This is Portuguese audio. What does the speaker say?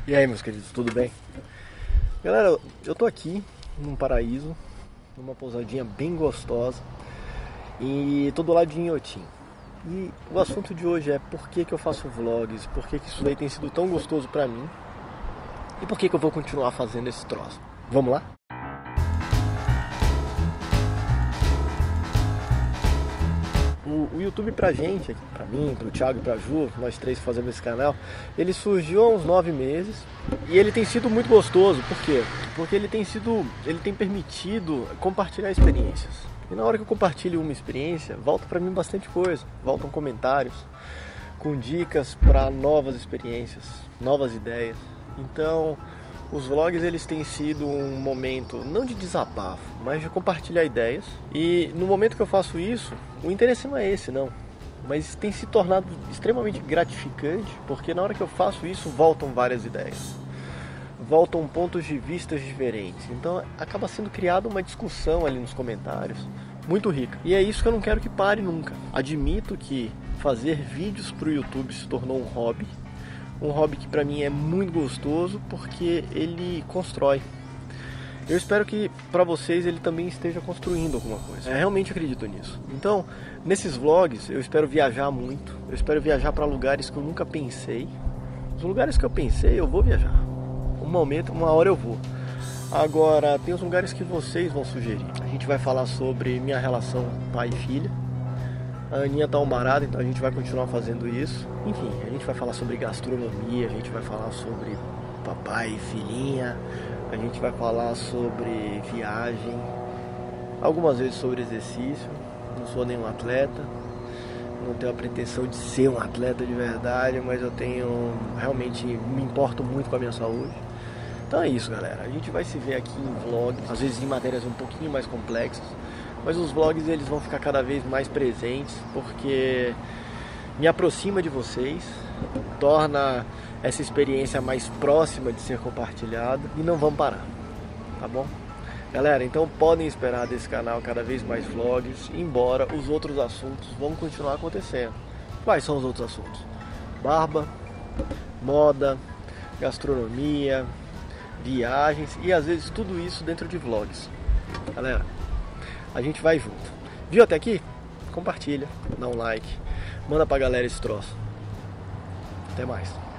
E aí, meus queridos, tudo bem? Galera, eu tô aqui num paraíso, numa pousadinha bem gostosa e tô do lado de Inhotim. E o assunto de hoje é por que eu faço vlogs, por que isso daí tem sido tão gostoso pra mim e por que eu vou continuar fazendo esse troço. Vamos lá? O YouTube pra gente, aqui, pra mim, pro Thiago e pra Ju, nós três que fazemos esse canal, ele surgiu há uns 9 meses e ele tem sido muito gostoso. Por quê? Porque ele tem permitido compartilhar experiências. E na hora que eu compartilho uma experiência, volta pra mim bastante coisa. Voltam comentários com dicas para novas experiências, novas ideias. Então, os vlogs eles têm sido um momento não de desabafo, mas de compartilhar ideias. E no momento que eu faço isso, o interesse não é esse, não. Mas tem se tornado extremamente gratificante, porque na hora que eu faço isso, voltam várias ideias. Voltam pontos de vista diferentes. Então acaba sendo criada uma discussão ali nos comentários, muito rica. E é isso que eu não quero que pare nunca. Admito que fazer vídeos para o YouTube se tornou um hobby que pra mim é muito gostoso porque ele constrói. Eu espero que pra vocês ele também esteja construindo alguma coisa. Eu realmente acredito nisso. Então, nesses vlogs eu espero viajar muito. Eu espero viajar para lugares que eu nunca pensei. Os lugares que eu pensei, eu vou viajar. Um momento, uma hora eu vou. Agora, tem os lugares que vocês vão sugerir. A gente vai falar sobre minha relação pai e filha. A Aninha tá humorada, então a gente vai continuar fazendo isso. Enfim, a gente vai falar sobre gastronomia, a gente vai falar sobre papai e filhinha, a gente vai falar sobre viagem, algumas vezes sobre exercício. Não sou nenhum atleta, não tenho a pretensão de ser um atleta de verdade, mas eu realmente me importo muito com a minha saúde. Então é isso, galera. A gente vai se ver aqui em vlog, às vezes em matérias um pouquinho mais complexas. Mas os vlogs eles vão ficar cada vez mais presentes, porque me aproxima de vocês, torna essa experiência mais próxima de ser compartilhada e não vamos parar, tá bom? Galera, então podem esperar desse canal cada vez mais vlogs, embora os outros assuntos vão continuar acontecendo. Quais são os outros assuntos? Barba, moda, gastronomia, viagens e às vezes tudo isso dentro de vlogs. Galera, a gente vai junto. Viu até aqui? Compartilha, dá um like, manda pra galera esse troço. Até mais.